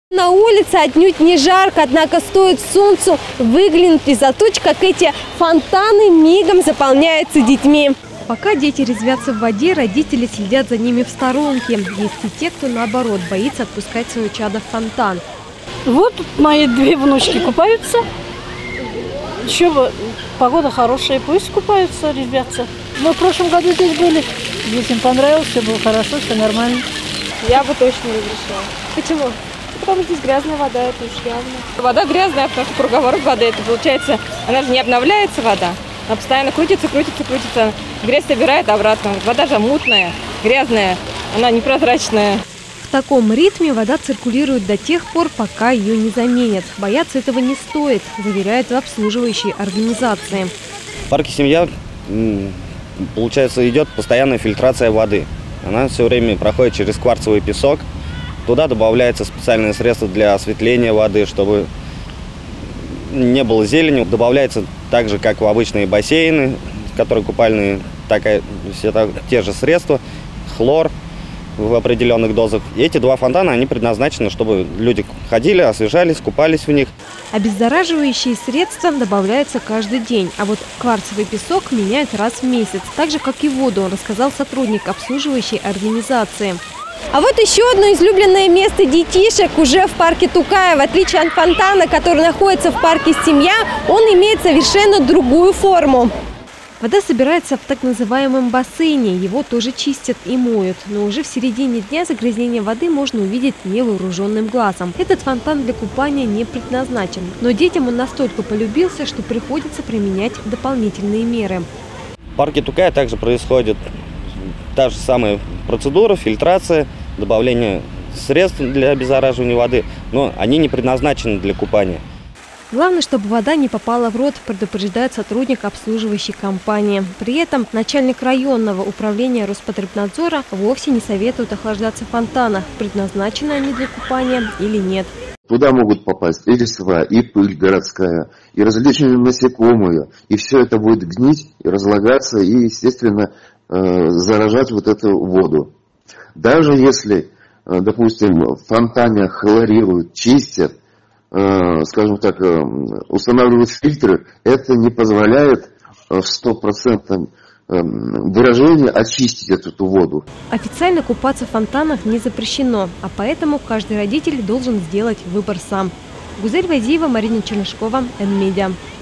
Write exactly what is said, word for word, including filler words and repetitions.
На улице отнюдь не жарко, однако стоит солнцу выглянуть из-за туч, как эти фонтаны мигом заполняются детьми. Пока дети резвятся в воде, родители следят за ними в сторонке. Есть и те, кто наоборот боится отпускать свое чадо в фонтан. Вот мои две внучки купаются. Еще бы, погода хорошая, пусть купаются, резвятся. Мы в прошлом году здесь были, детям понравилось, все было хорошо, все нормально. Я бы точно не разрешала. Почему? Потому что здесь грязная вода, это уж явно. Вода грязная, потому что круговорот воды, это получается, она же не обновляется вода. Она постоянно крутится, крутится, крутится. Грязь собирает обратно. Вода же мутная, грязная, она непрозрачная. В таком ритме вода циркулирует до тех пор, пока ее не заменят. Бояться этого не стоит, заверяют в обслуживающей организации. В парке «Семья», получается, идет постоянная фильтрация воды. Она все время проходит через кварцевый песок. Туда добавляется специальное средство для осветления воды, чтобы не было зелени. Добавляется так же, как в обычные бассейны, которые купальные, так и все так, те же средства, хлор в определенных дозах. И эти два фонтана, они предназначены, чтобы люди ходили, освежались, купались в них. Обеззараживающие средства добавляются каждый день, а вот кварцевый песок меняют раз в месяц, так же, как и воду, рассказал сотрудник обслуживающей организации. А вот еще одно излюбленное место детишек уже в парке Тукая. В отличие от фонтана, который находится в парке «Семья», он имеет совершенно другую форму. Вода собирается в так называемом бассейне, его тоже чистят и моют. Но уже в середине дня загрязнение воды можно увидеть невооруженным глазом. Этот фонтан для купания не предназначен. Но детям он настолько полюбился, что приходится применять дополнительные меры. В парке Тукая также происходит та же самая процедура, фильтрация, добавление средств для обеззараживания воды, но они не предназначены для купания. Главное, чтобы вода не попала в рот, предупреждает сотрудник обслуживающей компании. При этом начальник районного управления Роспотребнадзора вовсе не советует охлаждаться в фонтанах, предназначены они для купания или нет. Туда могут попасть и листва, и пыль городская, и различные насекомые, и все это будет гнить и разлагаться, и, естественно, заражать вот эту воду. Даже если, допустим, в фонтане хлорируют, чистят, скажем так, устанавливают фильтры, это не позволяет в стопроцентном выражении очистить эту воду. Официально купаться в фонтанах не запрещено, а поэтому каждый родитель должен сделать выбор сам. Гузель Вазиева, Марина Чернышкова, Эн Медиа.